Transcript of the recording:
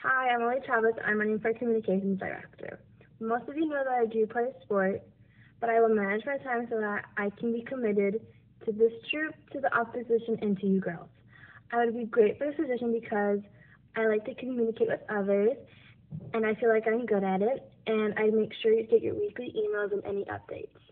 Hi, I'm Chavez. I'm running for Communications Director. Most of you know that I do play sport, but I will manage my time so that I can be committed to this troop, to the opposition, and to you girls. I would be great for this position because I like to communicate with others, and I feel like I'm good at it, and I make sure you get your weekly emails and any updates.